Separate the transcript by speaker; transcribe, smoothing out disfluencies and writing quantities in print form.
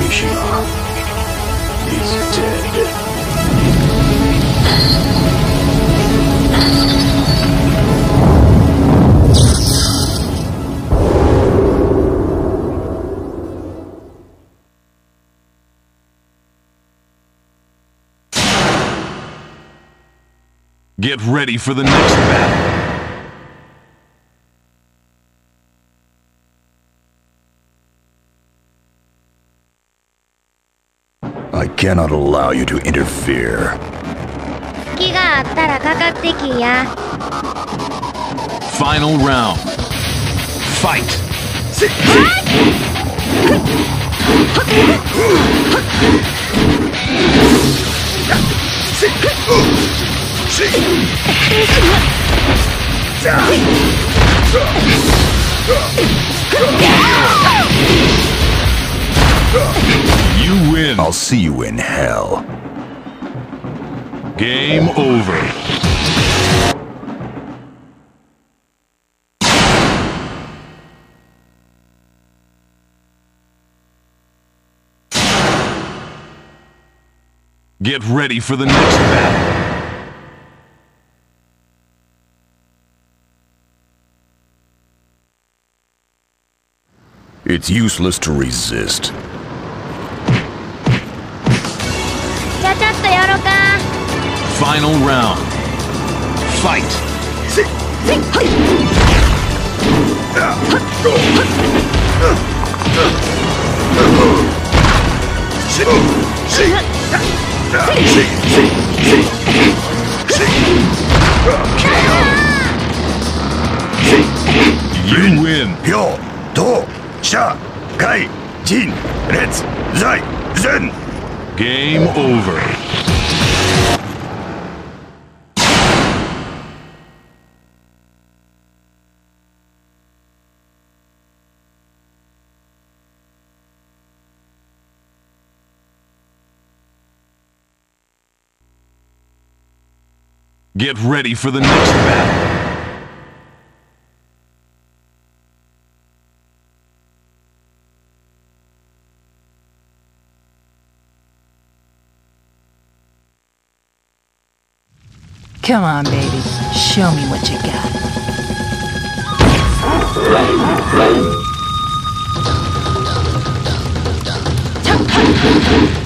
Speaker 1: He's dead.
Speaker 2: Get ready for the next battle.
Speaker 1: I cannot allow you to interfere.
Speaker 2: Final round. Fight. You win.
Speaker 1: I'll see you in hell.
Speaker 2: Game over. Get ready for the next battle.
Speaker 1: It's useless to resist.
Speaker 2: Final round. Fight. You win.
Speaker 1: Hyo, To, Sha, Kai, Jin, Let's, Zai, Zen.
Speaker 2: Game over. Get ready for the next battle.
Speaker 3: Come on, baby. Show me what you got.